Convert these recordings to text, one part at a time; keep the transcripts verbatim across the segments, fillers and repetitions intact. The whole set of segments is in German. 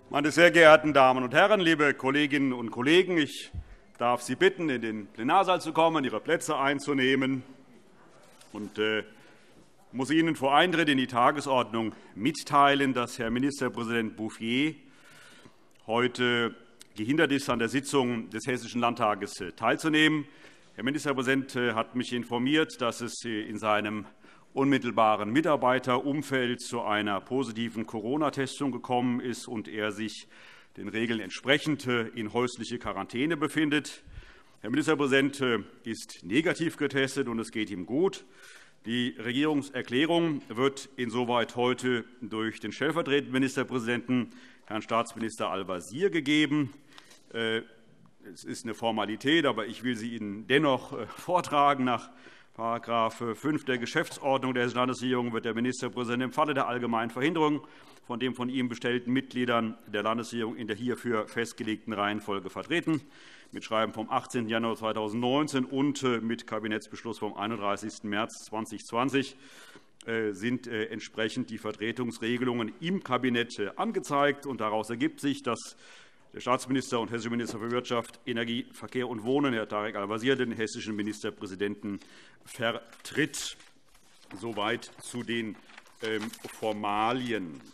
Meine sehr geehrten Damen und Herren, liebe Kolleginnen und Kollegen! Ich darf Sie bitten, in den Plenarsaal zu kommen, Ihre Plätze einzunehmen. Und äh, muss Ihnen vor Eintritt in die Tagesordnung mitteilen, dass Herr Ministerpräsident Bouffier heute gehindert ist, an der Sitzung des Hessischen Landtages teilzunehmen. Herr Ministerpräsident hat mich informiert, dass es in seinem unmittelbaren Mitarbeiterumfeld zu einer positiven Corona-Testung gekommen ist und er sich den Regeln entsprechend in häusliche Quarantäne befindet. Herr Ministerpräsident ist negativ getestet, und es geht ihm gut. Die Regierungserklärung wird insoweit heute durch den stellvertretenden Ministerpräsidenten, Herrn Staatsminister Al-Wazir, gegeben. Es ist eine Formalität, aber ich will sie Ihnen dennoch vortragen. Nach § fünf der Geschäftsordnung der Hessischen Landesregierung wird der Ministerpräsident im Falle der allgemeinen Verhinderung von den von ihm bestellten Mitgliedern der Landesregierung in der hierfür festgelegten Reihenfolge vertreten. Mit Schreiben vom achtzehnten Januar zweitausendneunzehn und mit Kabinettsbeschluss vom einunddreißigsten März zweitausendzwanzig sind entsprechend die Vertretungsregelungen im Kabinett angezeigt. Daraus ergibt sich, dass der Staatsminister und hessische Minister für Wirtschaft, Energie, Verkehr und Wohnen, Herr Tarek Al-Wazir, den hessischen Ministerpräsidenten vertritt. Soweit zu den Formalien.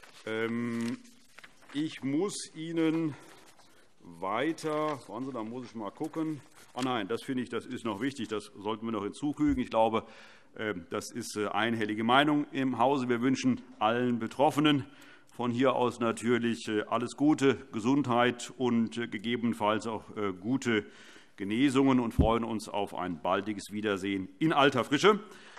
Ich muss Ihnen weiter – warten Sie, da muss ich mal gucken. Oh nein, das finde ich, das ist noch wichtig. Das sollten wir noch hinzufügen. Ich glaube, das ist einhellige Meinung im Hause. Wir wünschen allen Betroffenen von hier aus natürlich alles Gute, Gesundheit und gegebenenfalls auch gute Genesungen und freuen uns auf ein baldiges Wiedersehen in alter Frische.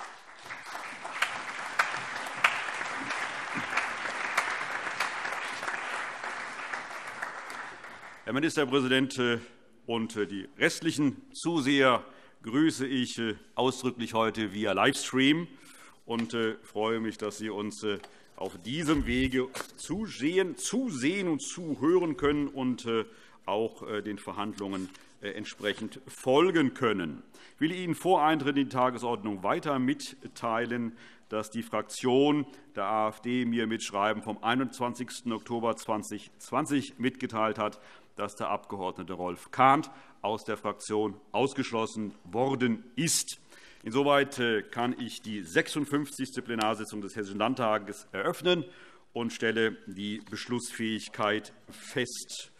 Herr Ministerpräsident und die restlichen Zuseher grüße ich ausdrücklich heute via Livestream und freue mich, dass Sie uns auf diesem Wege zusehen, zusehen und zuhören können und auch den Verhandlungen entsprechend folgen können. Ich will Ihnen vor Eintritt in die Tagesordnung weiter mitteilen, dass die Fraktion der AfD mir mit Schreiben vom einundzwanzigsten Oktober zweitausendzwanzig mitgeteilt hat, dass der Abg. Rolf Kahnt aus der Fraktion ausgeschlossen worden ist. Insoweit kann ich die sechsundfünfzigste Plenarsitzung des Hessischen Landtages eröffnen und stelle die Beschlussfähigkeit fest.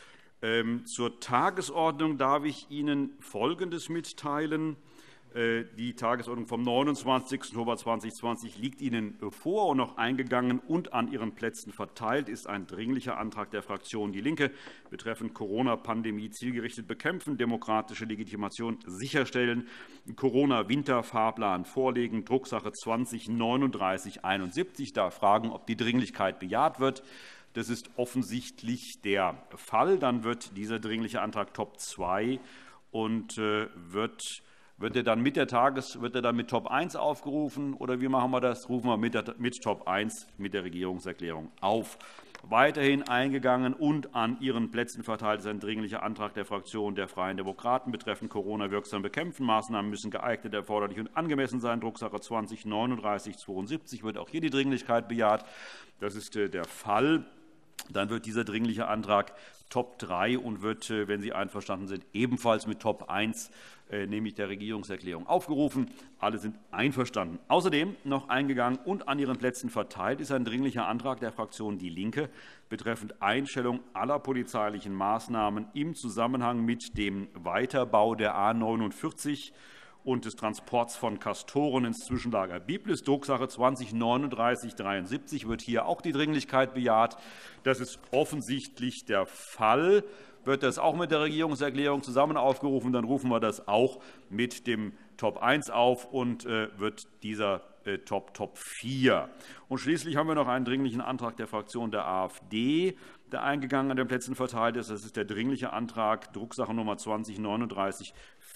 Zur Tagesordnung darf ich Ihnen Folgendes mitteilen. Die Tagesordnung vom neunundzwanzigsten Oktober zweitausendzwanzig liegt Ihnen vor und noch eingegangen und an Ihren Plätzen verteilt ist ein Dringlicher Antrag der Fraktion DIE LINKE betreffend Corona-Pandemie zielgerichtet bekämpfen, demokratische Legitimation sicherstellen, Corona-Winterfahrplan vorlegen, Drucksache zwanzig neununddreißig einundsiebzig. Ich darf fragen, ob die Dringlichkeit bejaht wird. Das ist offensichtlich der Fall. Dann wird dieser Dringliche Antrag Top zwei und wird Wird er dann mit der Tages wird er dann mit Top eins aufgerufen, oder wie machen wir das? Rufen wir mit, der, mit Top eins mit der Regierungserklärung auf. Weiterhin eingegangen und an Ihren Plätzen verteilt ist ein Dringlicher Antrag der Fraktion der Freien Demokraten betreffend Corona wirksam bekämpfen. Maßnahmen müssen geeignet, erforderlich und angemessen sein. Drucksache zwanzig neununddreißig zweiundsiebzig wird auch hier die Dringlichkeit bejaht. Das ist der Fall. Dann wird dieser Dringliche Antrag Top drei und wird, wenn Sie einverstanden sind, ebenfalls mit Top eins, nämlich der Regierungserklärung, aufgerufen. Alle sind einverstanden. Außerdem noch eingegangen und an Ihren Plätzen verteilt ist ein Dringlicher Antrag der Fraktion DIE LINKE betreffend Einstellung aller polizeilichen Maßnahmen im Zusammenhang mit dem Weiterbau der A neunundvierzig und des Transports von Castoren ins Zwischenlager Biblis. Drucksache zwanzig neununddreißig dreiundsiebzig wird hier auch die Dringlichkeit bejaht. Das ist offensichtlich der Fall. Wird das auch mit der Regierungserklärung zusammen aufgerufen, dann rufen wir das auch mit dem Top eins auf und wird dieser Top Top vier. Und schließlich haben wir noch einen Dringlichen Antrag der Fraktion der AfD, der eingegangen an den Plätzen verteilt ist. Das ist der Dringliche Antrag Drucksache Nummer zwanzig neununddreißig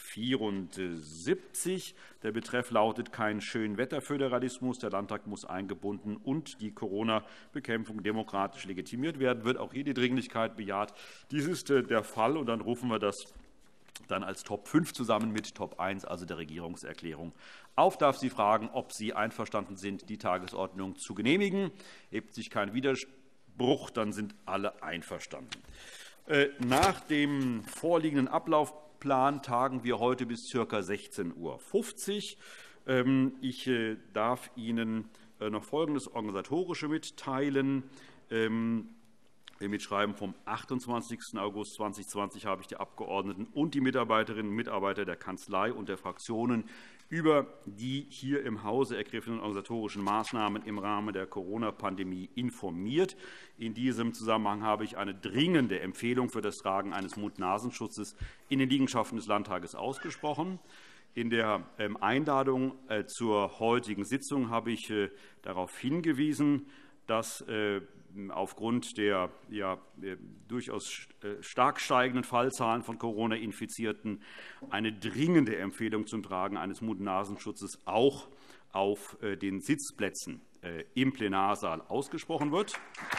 vierundsiebzig. Der Betreff lautet kein Schönwetterföderalismus. Der Landtag muss eingebunden und die Corona-Bekämpfung demokratisch legitimiert werden. Wird auch hier die Dringlichkeit bejaht. Dies ist der Fall, und dann rufen wir das dann als Top fünf zusammen mit Top eins, also der Regierungserklärung, auf. Darf Sie fragen, ob Sie einverstanden sind, die Tagesordnung zu genehmigen. Hebt sich kein Widerspruch Bruch, dann sind alle einverstanden. Nach dem vorliegenden Ablaufplan tagen wir heute bis ca. sechzehn Uhr fünfzig. Ich darf Ihnen noch Folgendes Organisatorische mitteilen. Mit Schreiben vom achtundzwanzigsten August zweitausendzwanzig habe ich die Abgeordneten und die Mitarbeiterinnen und Mitarbeiter der Kanzlei und der Fraktionen über die hier im Hause ergriffenen organisatorischen Maßnahmen im Rahmen der Corona-Pandemie informiert. In diesem Zusammenhang habe ich eine dringende Empfehlung für das Tragen eines Mund-Nasenschutzes in den Liegenschaften des Landtages ausgesprochen. In der Einladung zur heutigen Sitzung habe ich darauf hingewiesen, dass aufgrund der ja, durchaus stark steigenden Fallzahlen von Corona-Infizierten eine dringende Empfehlung zum Tragen eines Mund-Nasenschutzes auch auf den Sitzplätzen im Plenarsaal ausgesprochen wird.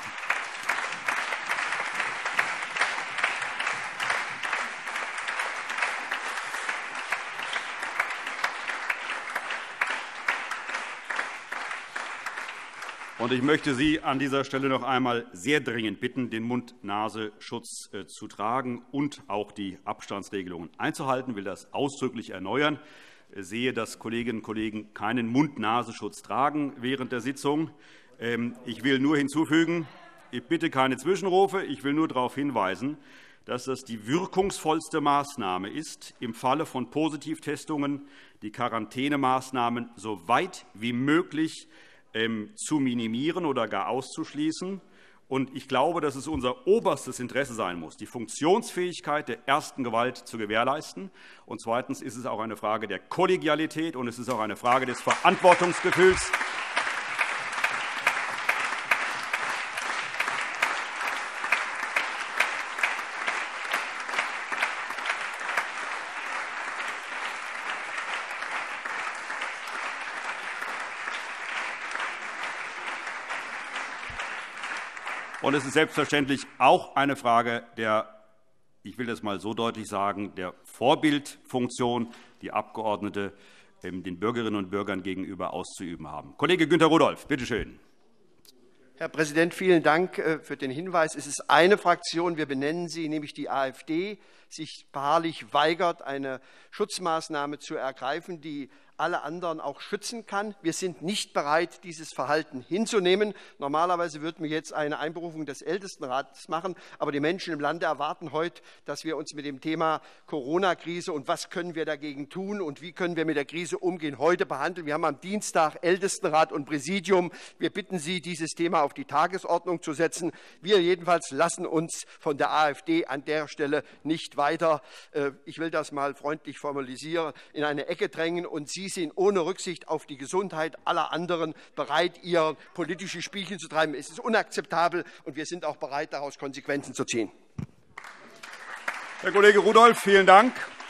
Ich möchte Sie an dieser Stelle noch einmal sehr dringend bitten, den Mund-Nasenschutz zu tragen und auch die Abstandsregelungen einzuhalten. Ich will das ausdrücklich erneuern. Ich sehe, dass Kolleginnen und Kollegen keinen Mund-Nasenschutz tragen während der Sitzung. Ich will nur hinzufügen, ich bitte keine Zwischenrufe. Ich will nur darauf hinweisen, dass das die wirkungsvollste Maßnahme ist, im Falle von Positivtestungen die Quarantänemaßnahmen so weit wie möglich zu minimieren oder gar auszuschließen. Ich glaube, dass es unser oberstes Interesse sein muss, die Funktionsfähigkeit der ersten Gewalt zu gewährleisten. Und zweitens ist es auch eine Frage der Kollegialität, und es ist auch eine Frage des Verantwortungsgefühls. Und es ist selbstverständlich auch eine Frage der, ich will das einmal so deutlich sagen, der Vorbildfunktion, die Abgeordnete den Bürgerinnen und Bürgern gegenüber auszuüben haben. Kollege Günter Rudolph, bitte schön. Herr Präsident, vielen Dank für den Hinweis. Es ist eine Fraktion, wir benennen sie, nämlich die AfD, sich beharrlich weigert, eine Schutzmaßnahme zu ergreifen, die alle anderen auch schützen kann. Wir sind nicht bereit, dieses Verhalten hinzunehmen. Normalerweise würden wir jetzt eine Einberufung des Ältestenrats machen. Aber die Menschen im Lande erwarten heute, dass wir uns mit dem Thema Corona-Krise und was können wir dagegen tun und wie können wir mit der Krise umgehen, heute behandeln. Wir haben am Dienstag Ältestenrat und Präsidium. Wir bitten Sie, dieses Thema auf die Tagesordnung zu setzen. Wir jedenfalls lassen uns von der AfD an der Stelle nicht weiter, ich will das mal freundlich formalisieren, in eine Ecke drängen. Und Sie sind ohne Rücksicht auf die Gesundheit aller anderen bereit, ihr politische Spielchen zu treiben. Es ist unakzeptabel, und wir sind auch bereit, daraus Konsequenzen zu ziehen. Herr Kollege Rudolph, vielen Dank.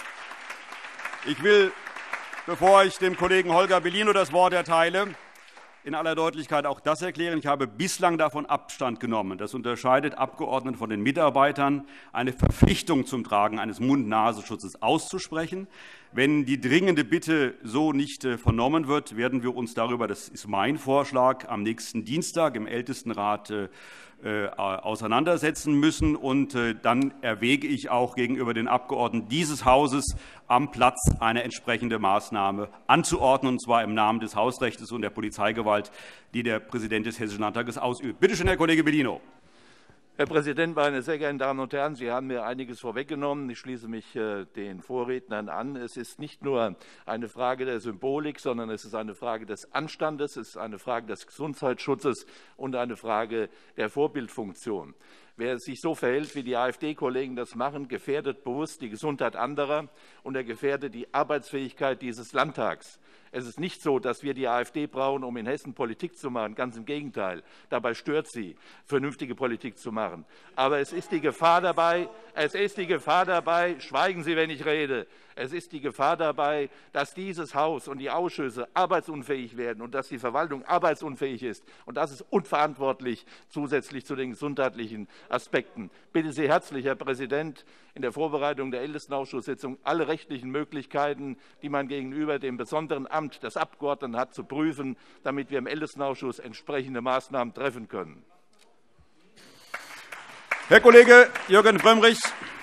Ich will, bevor ich dem Kollegen Holger Bellino das Wort erteile, in aller Deutlichkeit auch das erklären. Ich habe bislang davon Abstand genommen. Das unterscheidet Abgeordnete von den Mitarbeitern, eine Verpflichtung zum Tragen eines Mund-Nasenschutzes auszusprechen. Wenn die dringende Bitte so nicht vernommen wird, werden wir uns darüber, das ist mein Vorschlag, am nächsten Dienstag im Ältestenrat auseinandersetzen müssen. Und dann erwäge ich auch gegenüber den Abgeordneten dieses Hauses am Platz eine entsprechende Maßnahme anzuordnen, und zwar im Namen des Hausrechts und der Polizeigewalt, die der Präsident des Hessischen Landtages ausübt. Bitte schön, Herr Kollege Bellino. Herr Präsident, meine sehr geehrten Damen und Herren! Sie haben mir einiges vorweggenommen. Ich schließe mich den Vorrednern an. Es ist nicht nur eine Frage der Symbolik, sondern es ist eine Frage des Anstandes, es ist eine Frage des Gesundheitsschutzes und eine Frage der Vorbildfunktion. Wer sich so verhält, wie die AfD-Kollegen das machen, gefährdet bewusst die Gesundheit anderer, und er gefährdet die Arbeitsfähigkeit dieses Landtags. Es ist nicht so, dass wir die AfD brauchen, um in Hessen Politik zu machen. Ganz im Gegenteil. Dabei stört sie, vernünftige Politik zu machen. Aber es ist die Gefahr dabei, es ist die Gefahr dabei, schweigen Sie, wenn ich rede, es ist die Gefahr dabei, dass dieses Haus und die Ausschüsse arbeitsunfähig werden und dass die Verwaltung arbeitsunfähig ist. Und das ist unverantwortlich, zusätzlich zu den gesundheitlichen Aspekten. Ich bitte Sie herzlich, Herr Präsident, in der Vorbereitung der Ältestenausschusssitzung alle rechtlichen Möglichkeiten, die man gegenüber dem besonderen Amt des Abgeordneten hat, zu prüfen, damit wir im Ältestenausschuss entsprechende Maßnahmen treffen können. Herr Kollege Jürgen Frömmrich.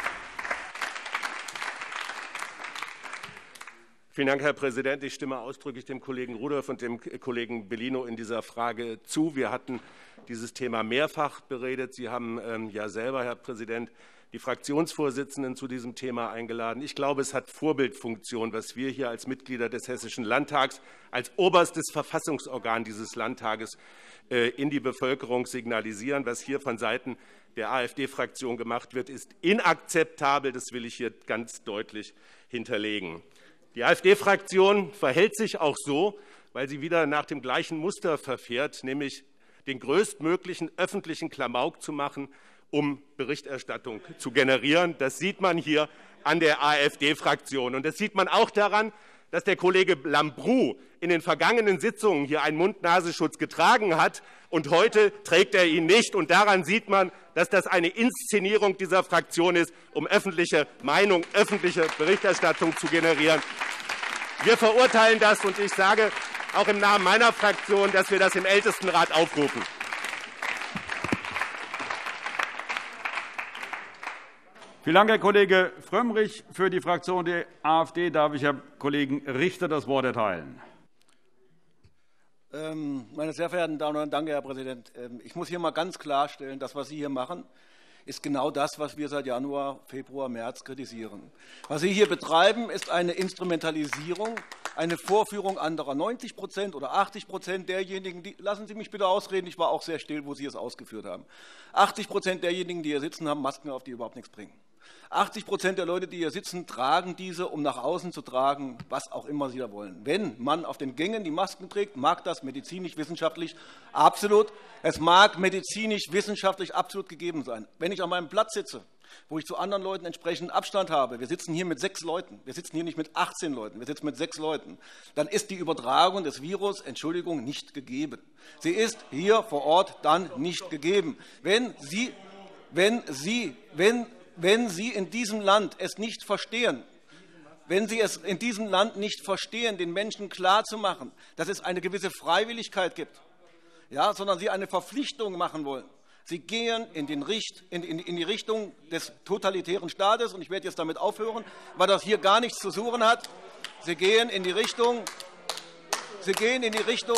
Vielen Dank, Herr Präsident. Ich stimme ausdrücklich dem Kollegen Rudolph und dem Kollegen Bellino in dieser Frage zu. Wir hatten dieses Thema mehrfach beredet. Sie haben ähm, ja selber, Herr Präsident, die Fraktionsvorsitzenden zu diesem Thema eingeladen. Ich glaube, es hat Vorbildfunktion, was wir hier als Mitglieder des Hessischen Landtags, als oberstes Verfassungsorgan dieses Landtages äh, in die Bevölkerung signalisieren. Was hier von Seiten der AfD-Fraktion gemacht wird, ist inakzeptabel. Das will ich hier ganz deutlich hinterlegen. Die AfD-Fraktion verhält sich auch so, weil sie wieder nach dem gleichen Muster verfährt, nämlich den größtmöglichen öffentlichen Klamauk zu machen, um Berichterstattung zu generieren. Das sieht man hier an der AfD-Fraktion. Und das sieht man auch daran, dass der Kollege Lambrou in den vergangenen Sitzungen hier einen Mund-Nasenschutz getragen hat, und heute trägt er ihn nicht. Und daran sieht man, dass das eine Inszenierung dieser Fraktion ist, um öffentliche Meinung, öffentliche Berichterstattung zu generieren. Wir verurteilen das, und ich sage auch im Namen meiner Fraktion, dass wir das im Ältestenrat aufrufen. Vielen Dank, Herr Kollege Frömmrich. Für die Fraktion der AfD darf ich Herrn Kollegen Richter das Wort erteilen. Meine sehr verehrten Damen und Herren, danke, Herr Präsident. Ich muss hier mal ganz klarstellen, das, was Sie hier machen, ist genau das, was wir seit Januar, Februar, März kritisieren. Was Sie hier betreiben, ist eine Instrumentalisierung, eine Vorführung anderer. neunzig Prozent oder achtzig Prozent derjenigen, die, lassen Sie mich bitte ausreden, ich war auch sehr still, wo Sie es ausgeführt haben. achtzig Prozent derjenigen, die hier sitzen, haben Masken auf, die überhaupt nichts bringen. achtzig Prozent der Leute, die hier sitzen, tragen diese, um nach außen zu tragen, was auch immer sie da wollen. Wenn man auf den Gängen die Masken trägt, mag das medizinisch-wissenschaftlich absolut, es mag medizinisch-wissenschaftlich absolut gegeben sein. Wenn ich an meinem Platz sitze, wo ich zu anderen Leuten entsprechend Abstand habe, wir sitzen hier mit sechs Leuten, wir sitzen hier nicht mit achtzehn Leuten, wir sitzen mit sechs Leuten, dann ist die Übertragung des Virus, Entschuldigung, nicht gegeben. Sie ist hier vor Ort dann nicht gegeben. Wenn Sie, wenn Sie, wenn Wenn Sie in diesem Land es nicht verstehen, wenn Sie es in diesem Land nicht verstehen, den Menschen klarzumachen, dass es eine gewisse Freiwilligkeit gibt, ja, sondern Sie eine Verpflichtung machen wollen. Sie gehen in, den Richt, in, in, in die Richtung des totalitären Staates, und ich werde jetzt damit aufhören, weil das hier gar nichts zu suchen hat. Sie gehen in die Richtung, Sie gehen in die Richtung,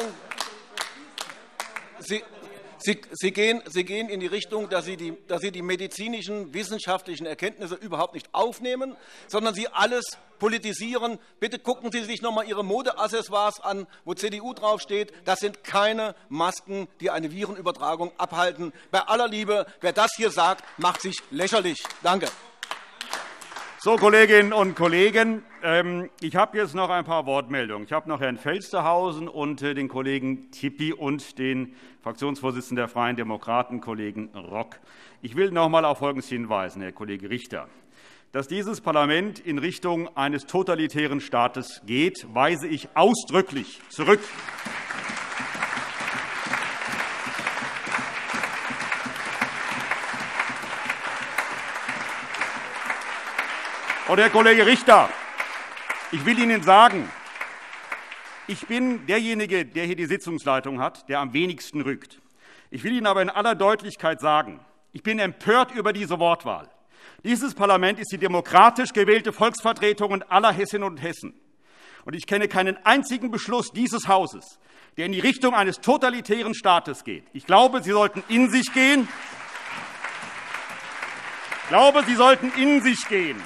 Sie, Sie, Sie, gehen, Sie gehen in die Richtung, dass Sie, die, dass Sie die medizinischen, wissenschaftlichen Erkenntnisse überhaupt nicht aufnehmen, sondern Sie alles politisieren. Bitte gucken Sie sich noch einmal Ihre Modeaccessoires an, wo C D U draufsteht. Das sind keine Masken, die eine Virenübertragung abhalten. Bei aller Liebe, wer das hier sagt, macht sich lächerlich. Danke. So, Kolleginnen und Kollegen, ich habe jetzt noch ein paar Wortmeldungen. Ich habe noch Herrn Felstehausen und den Kollegen Tippi und den Fraktionsvorsitzenden der Freien Demokraten, Kollegen Rock. Ich will noch einmal auf Folgendes hinweisen, Herr Kollege Richter. Dass dieses Parlament in Richtung eines totalitären Staates geht, weise ich ausdrücklich zurück. Und, Herr Kollege Richter, ich will Ihnen sagen, ich bin derjenige, der hier die Sitzungsleitung hat, der am wenigsten rückt. Ich will Ihnen aber in aller Deutlichkeit sagen, ich bin empört über diese Wortwahl. Dieses Parlament ist die demokratisch gewählte Volksvertretung aller Hessinnen und Hessen. Und ich kenne keinen einzigen Beschluss dieses Hauses, der in die Richtung eines totalitären Staates geht. Ich glaube, Sie sollten in sich gehen. Ich glaube, Sie sollten in sich gehen.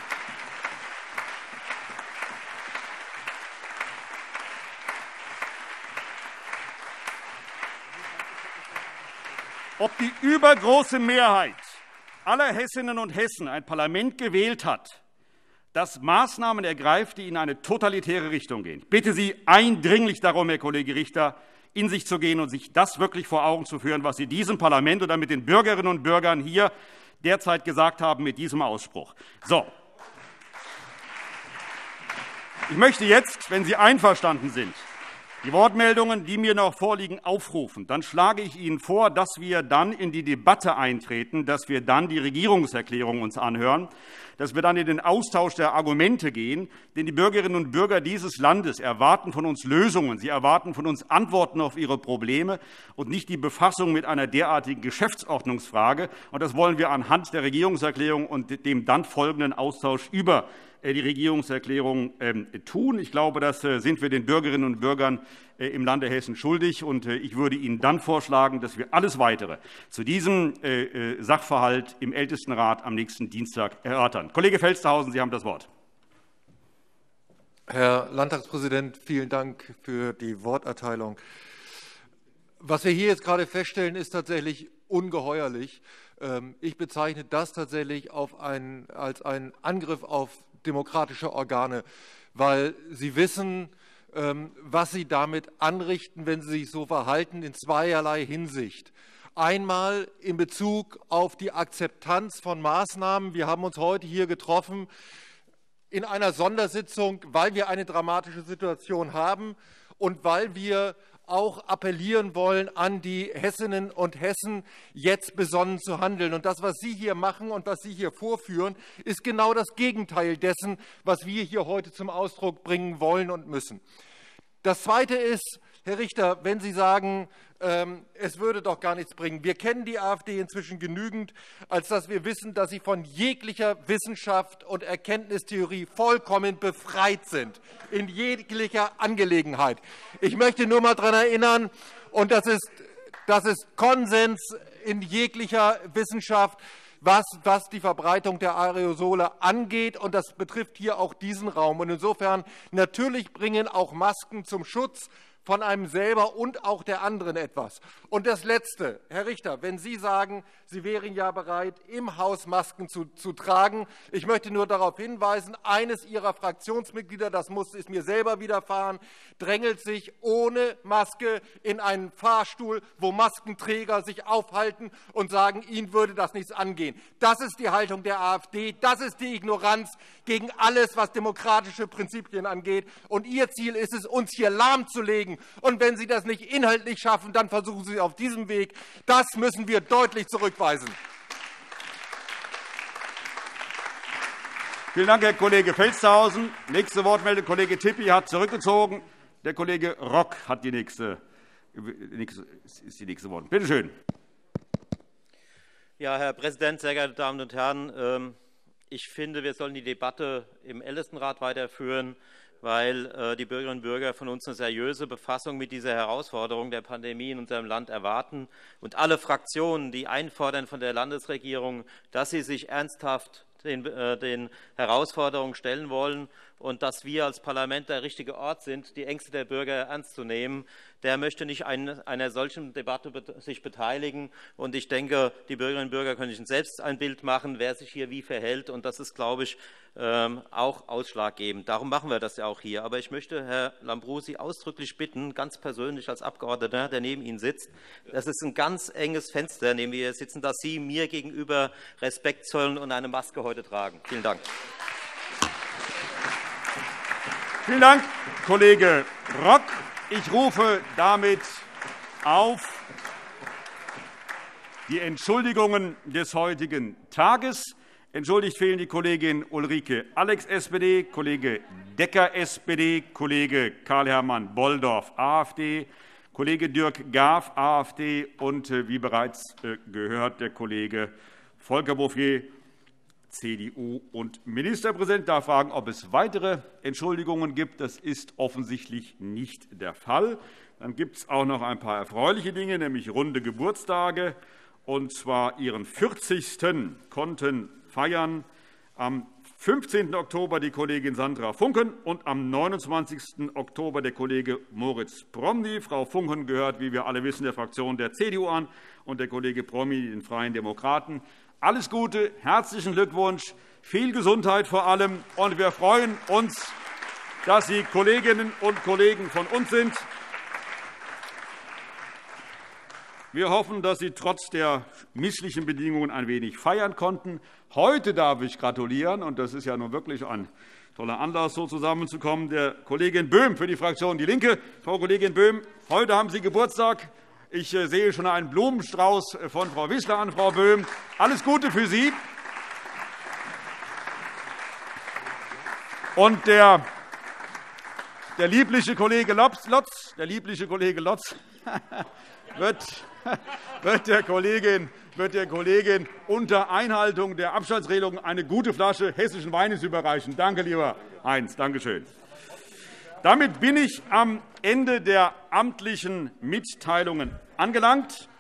Ob die übergroße Mehrheit aller Hessinnen und Hessen ein Parlament gewählt hat, das Maßnahmen ergreift, die in eine totalitäre Richtung gehen. Ich bitte Sie eindringlich darum, Herr Kollege Richter, in sich zu gehen und sich das wirklich vor Augen zu führen, was Sie diesem Parlament oder mit den Bürgerinnen und Bürgern hier derzeit gesagt haben mit diesem Ausspruch. So. Ich möchte jetzt, wenn Sie einverstanden sind, die Wortmeldungen, die mir noch vorliegen, aufrufen, dann schlage ich Ihnen vor, dass wir dann in die Debatte eintreten, dass wir dann die Regierungserklärung uns anhören, dass wir dann in den Austausch der Argumente gehen. Denn die Bürgerinnen und Bürger dieses Landes erwarten von uns Lösungen. Sie erwarten von uns Antworten auf ihre Probleme und nicht die Befassung mit einer derartigen Geschäftsordnungsfrage. Und das wollen wir anhand der Regierungserklärung und dem dann folgenden Austausch über die Regierungserklärung tun. Ich glaube, das sind wir den Bürgerinnen und Bürgern im Lande Hessen schuldig. Und ich würde Ihnen dann vorschlagen, dass wir alles Weitere zu diesem Sachverhalt im Ältestenrat am nächsten Dienstag erörtern. Kollege Felstehausen, Sie haben das Wort. Herr Landtagspräsident, vielen Dank für die Worterteilung. Was wir hier jetzt gerade feststellen, ist tatsächlich ungeheuerlich. Ich bezeichne das tatsächlich auf einen, als einen Angriff auf demokratische Organe, weil Sie wissen, was Sie damit anrichten, wenn Sie sich so verhalten, in zweierlei Hinsicht. Einmal in Bezug auf die Akzeptanz von Maßnahmen. Wir haben uns heute hier getroffen in einer Sondersitzung, weil wir eine dramatische Situation haben und weil wir auch appellieren wollen an die Hessinnen und Hessen, jetzt besonnen zu handeln. Und das, was Sie hier machen und was Sie hier vorführen, ist genau das Gegenteil dessen, was wir hier heute zum Ausdruck bringen wollen und müssen. Das Zweite ist, Herr Richter, wenn Sie sagen, es würde doch gar nichts bringen. Wir kennen die AfD inzwischen genügend, als dass wir wissen, dass sie von jeglicher Wissenschaft und Erkenntnistheorie vollkommen befreit sind, in jeglicher Angelegenheit. Ich möchte nur mal daran erinnern, und das ist, das ist Konsens in jeglicher Wissenschaft, was, was die Verbreitung der Aerosole angeht. Und das betrifft hier auch diesen Raum. Und insofern natürlich bringen auch Masken zum Schutz von einem selber und auch der anderen etwas. Und das Letzte, Herr Richter, wenn Sie sagen, Sie wären ja bereit, im Haus Masken zu, zu tragen. Ich möchte nur darauf hinweisen, eines Ihrer Fraktionsmitglieder, das muss, ist mir selber widerfahren, drängelt sich ohne Maske in einen Fahrstuhl, wo Maskenträger sich aufhalten und sagen, ihnen würde das nichts angehen. Das ist die Haltung der AfD, das ist die Ignoranz gegen alles, was demokratische Prinzipien angeht. Und Ihr Ziel ist es, uns hier lahmzulegen. Und wenn Sie das nicht inhaltlich schaffen, dann versuchen Sie auf diesem Weg. Das müssen wir deutlich zurückweisen. Vielen Dank, Herr Kollege Felstehausen. Nächste Wortmeldung, Kollege Tippi hat zurückgezogen. Der Kollege Rock hat die nächste, ist die nächste Wortmeldung. Bitte schön. Ja, Herr Präsident, sehr geehrte Damen und Herren! Ich finde, wir sollen die Debatte im Ältestenrat weiterführen, weil die Bürgerinnen und Bürger von uns eine seriöse Befassung mit dieser Herausforderung der Pandemie in unserem Land erwarten. Und alle Fraktionen, die einfordern von der Landesregierung, dass sie sich ernsthaft den, äh, den Herausforderungen stellen wollen und dass wir als Parlament der richtige Ort sind, die Ängste der Bürger ernst zu nehmen, der möchte nicht an einer solchen Debatte sich beteiligen. Und ich denke, die Bürgerinnen und Bürger können sich selbst ein Bild machen, wer sich hier wie verhält. Und das ist, glaube ich, auch ausschlaggebend. Darum machen wir das ja auch hier. Aber ich möchte Herrn Lambrou ausdrücklich bitten, ganz persönlich als Abgeordneter, der neben Ihnen sitzt, das ist ein ganz enges Fenster, neben wir sitzen, dass Sie mir gegenüber Respekt zollen und eine Maske heute tragen. Vielen Dank. Vielen Dank, Kollege Rock. Ich rufe damit auf die Entschuldigungen des heutigen Tages. Entschuldigt fehlen die Kollegin Ulrike Alex, S P D, Kollege Decker, S P D, Kollege Karl-Hermann Bolldorf, AfD, Kollege Dirk Gaw, AfD und, wie bereits gehört, der Kollege Volker Bouffier, C D U. Und Ministerpräsident darf fragen, ob es weitere Entschuldigungen gibt. Das ist offensichtlich nicht der Fall. Dann gibt es auch noch ein paar erfreuliche Dinge, nämlich runde Geburtstage. Und zwar ihren vierzigsten konnten feiern am fünfzehnten Oktober die Kollegin Sandra Funken und am neunundzwanzigsten Oktober der Kollege Moritz Promny. Frau Funken gehört, wie wir alle wissen, der Fraktion der C D U an und der Kollege Promny den Freien Demokraten. Alles Gute, herzlichen Glückwunsch, viel Gesundheit vor allem. Und wir freuen uns, dass Sie Kolleginnen und Kollegen von uns sind. Wir hoffen, dass Sie trotz der misslichen Bedingungen ein wenig feiern konnten. Heute darf ich gratulieren, und das ist ja nun wirklich ein Toller Anlass, so zusammenzukommen. Der Kollegin Böhm für die Fraktion DIE LINKE. Frau Kollegin Böhm, heute haben Sie Geburtstag. Ich sehe schon einen Blumenstrauß von Frau Wissler an, Frau Böhm. Alles Gute für Sie. Und der, der liebliche Kollege Lotz, Lotz, der liebliche Kollege Lotz wird, wird, der Kollegin, wird der Kollegin unter Einhaltung der Abstandsregelung eine gute Flasche hessischen Weines überreichen. Danke, lieber Heinz. Danke schön. Damit bin ich am Ende der amtlichen Mitteilungen angelangt.